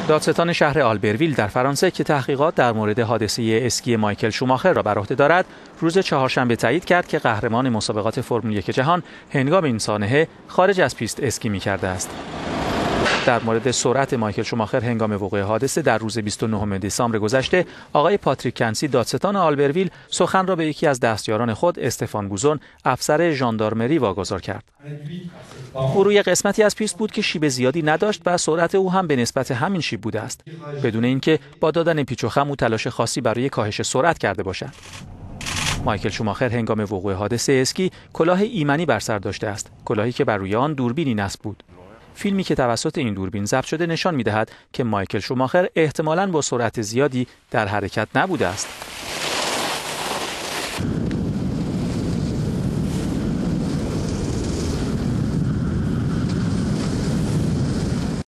دادستان شهر آلبرویل در فرانسه که تحقیقات در مورد حادثه اسکی مایکل شوماخر را بر عهده دارد، روز چهارشنبه تایید کرد که قهرمان مسابقات فرمول 1 جهان هنگام این سانحه خارج از پیست اسکی می‌کرده است. در مورد سرعت مایکل شوماخر هنگام وقوع حادثه در روز 29 دسامبر گذشته، آقای پاتریک کنسی دادستان آلبرویل سخن را به یکی از دستیاران خود استفان بوزون، افسر ژاندارمری واگذار کرد. او روی قسمتی از پیست بود که شیب زیادی نداشت و سرعت او هم به نسبت همین شیب بوده است، بدون اینکه با دادن پیچ و خم او تلاش خاصی برای کاهش سرعت کرده باشد. مایکل شوماخر هنگام وقوع حادثه اسکی کلاه ایمنی بر سر داشته است، کلاهی که بر روی آن دوربینی نصب بود. فیلمی که توسط این دوربین ضبط شده نشان می‌دهد که مایکل شوماخر احتمالاً با سرعت زیادی در حرکت نبوده است.